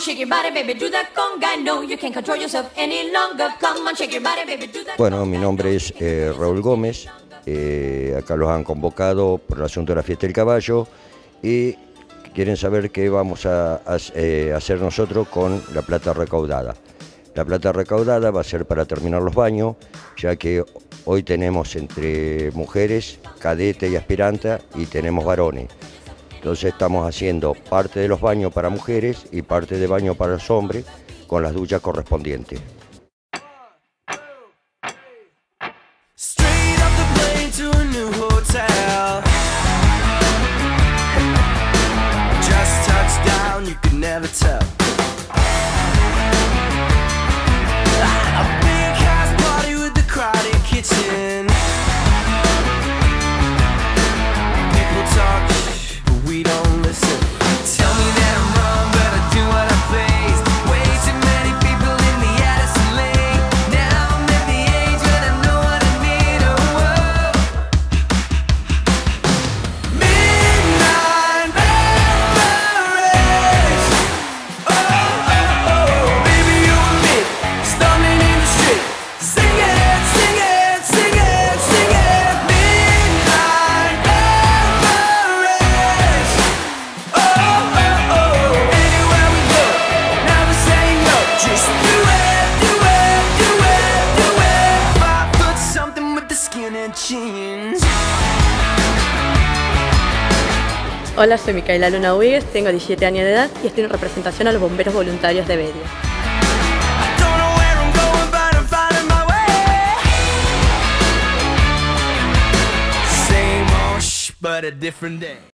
shake your body, baby, do that conga. No, you can't control yourself any longer. Come on, shake your body, baby, do that. Bueno, mi nombre es Raúl Gómez. Acá los han convocado por el asunto de la fiesta del caballo y quieren saber qué vamos a hacer nosotros con la plata recaudada. La plata recaudada va a ser para terminar los baños, ya que hoy tenemos entre mujeres, cadete y aspiranta, y tenemos varones. Entonces estamos haciendo parte de los baños para mujeres y parte de baño para los hombres, con las duchas correspondientes. To a new hotel. Just touched down, you could never tell. A big house party with the crowded kitchen. People talk, but we don't listen. Tell me that I'm wrong, but I do what I please. Way too many people in the Addison Lane. Now I'm at the age when I know what I need. Oh, whoa. Midnight Paris. Oh, oh, oh. Baby, you and me, stumbling in the street. Sing it, sing it, sing it, sing it. Midnight Paris. Oh, oh, oh. Anywhere we go, never saying no. Just do it, do it, do it, do it. 5 foot something with the skin and jeans. Hola, soy Micaela Luna Huigues, tengo 17 años de edad y estoy en representación a los bomberos voluntarios de Bedia. Don't know where I'm going, but I'm finding my way. Same old but a different day.